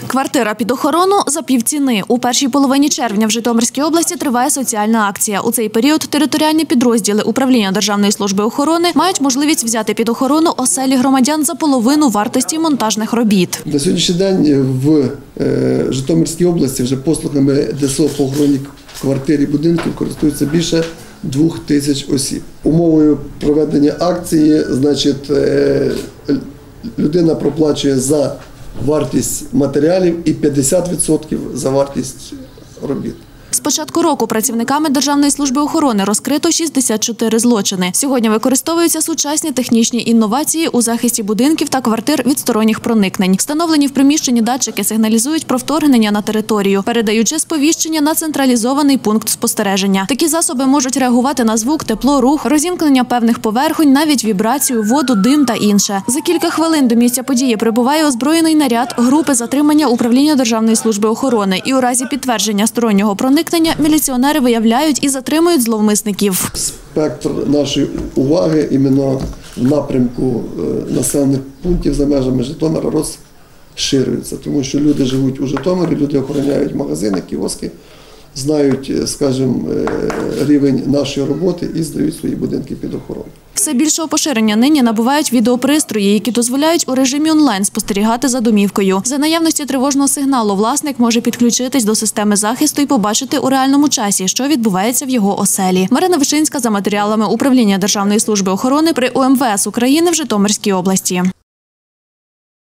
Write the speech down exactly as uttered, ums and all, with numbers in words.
Квартира під охорону за півціни. У першій половині червня в Житомирській області триває соціальна акція. У цей період територіальні підрозділи управління Державної служби охорони мають можливість взяти під охорону оселі громадян за половину вартості монтажних робіт. На сьогоднішній день в Житомирській області вже послугами ДСО по охороні квартир і будинків користуються більше двох тисяч осіб. Умовою проведення акції, значить, людина проплачує за вартість матеріалів і п'ятдесят відсотків за вартість робіт. З початку року працівниками Державної служби охорони розкрито шістдесят чотири злочини. Сьогодні використовуються сучасні технічні інновації у захисті будинків та квартир від сторонніх проникнень. Встановлені в приміщенні датчики сигналізують про вторгнення на територію, передаючи сповіщення на централізований пункт спостереження. Такі засоби можуть реагувати на звук, тепло, рух, розімкнення певних поверхонь, навіть вібрацію, воду, дим та інше. За кілька хвилин до місця події прибуває озброєний наряд групи затримання управління Державної служби охорони. І у разі підтвердження стороннього проникнення міліціонери виявляють і затримують зловмисників. Спектр нашої уваги іменно в напрямку населених пунктів за межами Житомира розширюється, тому що люди живуть у Житомирі, люди охороняють магазини, кіоски, знають, скажімо, рівень нашої роботи і здають свої будинки під охорону. Все більшого поширення нині набувають відеопристрої, які дозволяють у режимі онлайн спостерігати за домівкою. За наявності тривожного сигналу власник може підключитись до системи захисту і побачити у реальному часі, що відбувається в його оселі. Марина Вишинська за матеріалами управління Державної служби охорони при У Ем Ве Ес України в Житомирській області.